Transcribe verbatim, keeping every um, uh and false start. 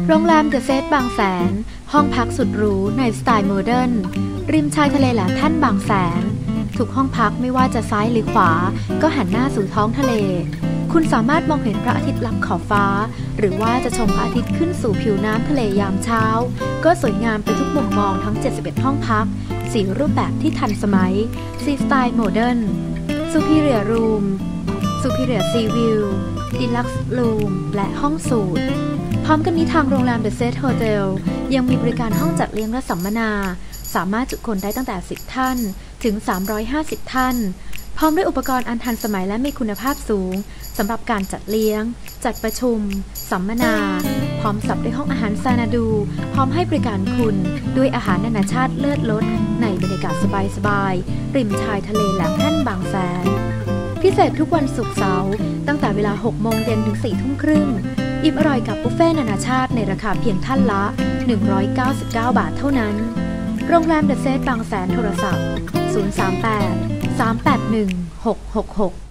โรงแรมเดอะเซตบางแสนห้องพักสุดหรูในสไตล์โมเดิร์นริมชายทะเลแหลมแท่นบางแสนทุกห้องพักไม่ว่าจะซ้ายหรือขวาก็หันหน้าสู่ท้องทะเลคุณสามารถมองเห็นพระอาทิตย์ลับขอบฟ้าหรือว่าจะชมพระอาทิตย์ขึ้นสู่ผิวน้ำทะเลยามเช้าก็สวยงามไปทุกมุมมองทั้งเจ็ดสิบเอ็ดห้องพักสี่รูปแบบที่ทันสมัยซีสไตล์โมเดิร์นซูพิเรียรูมซูพิเรียซีวิวดีลักซ์รูมและห้องสูทพร้อมกันนี้ทางโรงแรมเดอะเซตโฮเทลยังมีบริการห้องจัดเลี้ยงและสัมมนาสามารถจุคนได้ตั้งแต่สิบท่านถึงสามร้อยห้าสิบท่านพร้อมด้วยอุปกรณ์อันทันสมัยและมีคุณภาพสูงสำหรับการจัดเลี้ยงจัดประชุมสัมมนาพร้อมสับด้วยห้องอาหารซานาดูพร้อมให้บริการคุณด้วยอาหารนานาชาติเลิศรสในบรรยากาศสบายๆริมชายทะเลแหลมแท่นบางแสนพิเศษทุกวันศุกร์เสาร์ตั้งแต่เวลาหกโมงเย็นถึงสี่ทุ่มครึ่งอิ่มอร่อยกับบุฟเฟ่ต์นานาชาติในราคาเพียงท่านละหนึ่งร้อยเก้าสิบเก้าบาทเท่านั้นโรงแรมเดอะเซตบางแสนโทรศัพท์ศูนย์ สาม แปด สาม แปด หนึ่ง หก หก หก